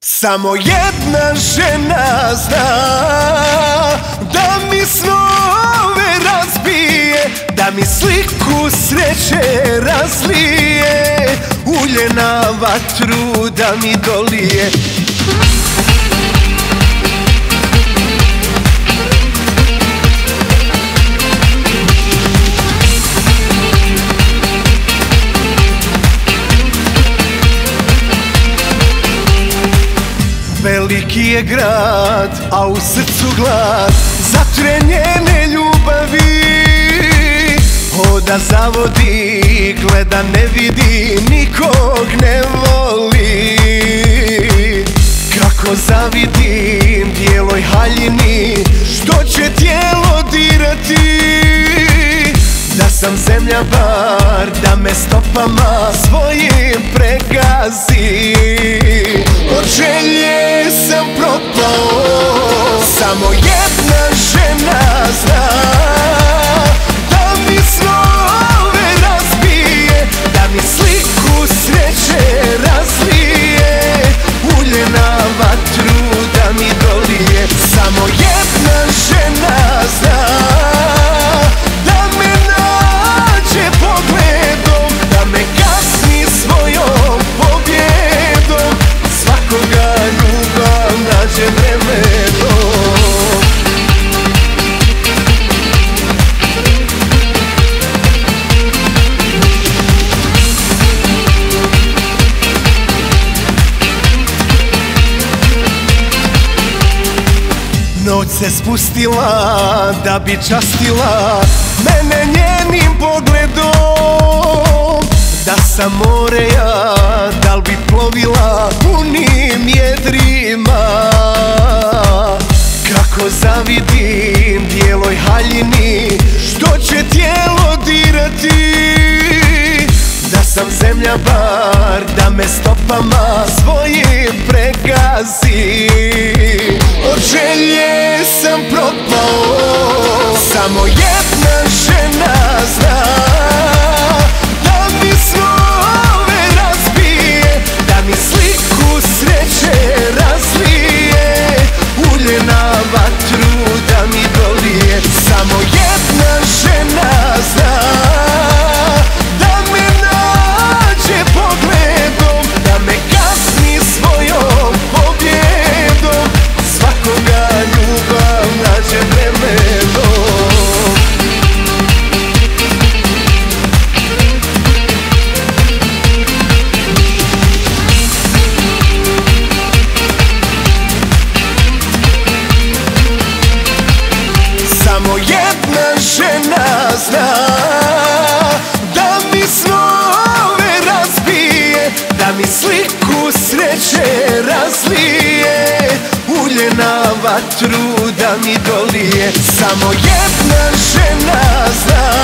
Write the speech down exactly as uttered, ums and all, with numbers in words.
Samo jedna žena zna da mi snove razbije, da mi sliku sreće razlije, ulje na vatru da mi dolije. Veliki je grad, a u srcu glad za trenjene ljubavi. Hoda zavodi, gleda ne vidi, nikog ne voli. Kako zavidim bijeloj haljini, što će tijelo dirati. Da sam zemlja bar, da me stopama svojim pregazi. Od želje sam propao, samo jedna žena zna da mi snove razbije, da mi sliku sreće razlije, ulje na vatru da mi dolije. Samo jedna žena zna da me nađe pogledom, da me kasni svojom pobjedom, svakoga ljubav nađe vremenom. Noć se spustila da bi častila mene njenim pogledom. Da sam more ja, da li bi plovila punim jedrima. Kako zavidim bijeloj haljini, što će tijelo dirati. Da sam zemlja bar, da me stopama svojim pregazi. Od želje sam propao, samo jedna žena zna da mi snove razbije, da mi sliku sreće razlije, ulje na vatru da mi dolije. Samo jedna žena zna da me nađe pogledom, da me kasni svojom pobjedom, svakoga ljubav nađe vremenom. Samo jedna žena zna da mi snove razbije, da mi sliku sreće razlije, ulje na vatru da mi dolije. Samo jedna žena zna